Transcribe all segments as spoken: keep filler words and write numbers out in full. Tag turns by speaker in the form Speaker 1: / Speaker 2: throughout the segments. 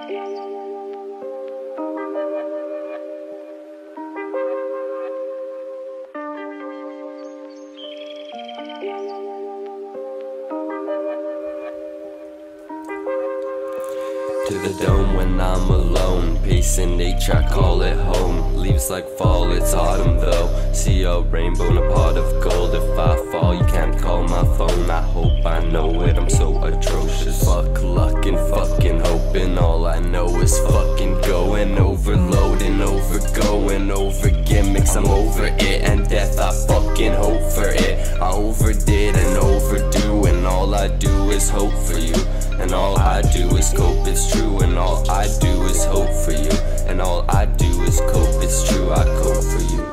Speaker 1: To the dome when I'm alone, pacing nature, I call it home. Leaves like fall, it's autumn though. See a rainbow in a pot of gold. If I fall, you can't call my phone. I hope I know it, I'm so atrocious. Fuck luck and fucking hoping. All I know is fucking going, overloading, overgoing, over gimmicks. I'm over it, and death, I fucking hope for it. I overdid and overdo, and all I do is hope for you. And all I do is cope, it's true. And all I do is hope for you. And all I do is cope, it's true. I cope for you.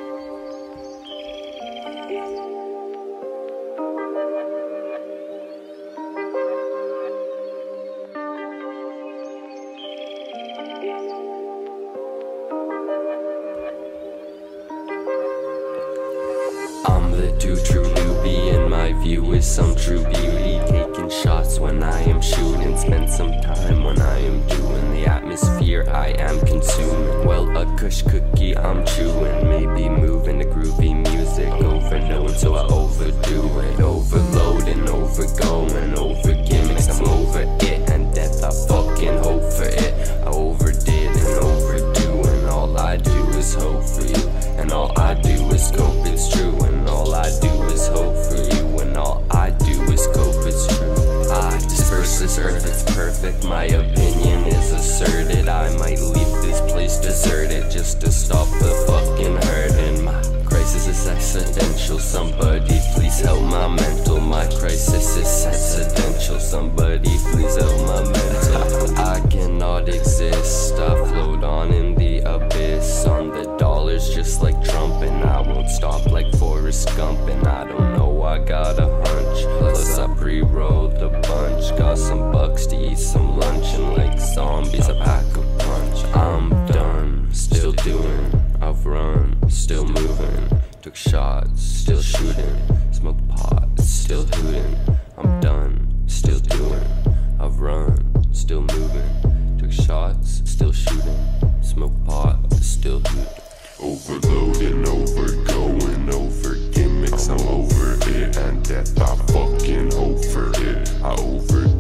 Speaker 1: I'm the too true newbie, and my view is some true beauty. Taking shots when I am shooting, spend some time when I am doing. The atmosphere I am consuming, well a kush cookie I'm chewing. Maybe moving to groovy music, overknown so I overdo it. Overloading, overgoing, over gimmicks, I'm over it. And death, I fucking hope for it. I overdid and overdo, and all I do is hope for you. And all I do is cope, it's true. And all I do is hope for you. And all I do is cope, it's true. I disperse this earth, it's perfect. My opinion is asserted. I might leave this place deserted just to stop the fucking hurting. My crisis is accidental. Somebody please help my mental. My crisis is accidental. Somebody please help my mental. I cannot exist. I float on in the abyss. On the dollars just like Trump, and I won't stop like Forrest Gump. And I don't know, I got a hunch. Plus I pre-rolled a bunch. Got some bucks to eat some lunch, and like zombies I pack a punch. I'm done, still doing. I've run, still moving. Took shots, still shooting. Smoked pot, still hooting. I'm done, still doing. I've run, still moving. Took shots, still shooting. Smoked pot, still hooting.
Speaker 2: Overloading, overgoing, over gimmicks, I'm over it. And death, I fucking hope for it. I over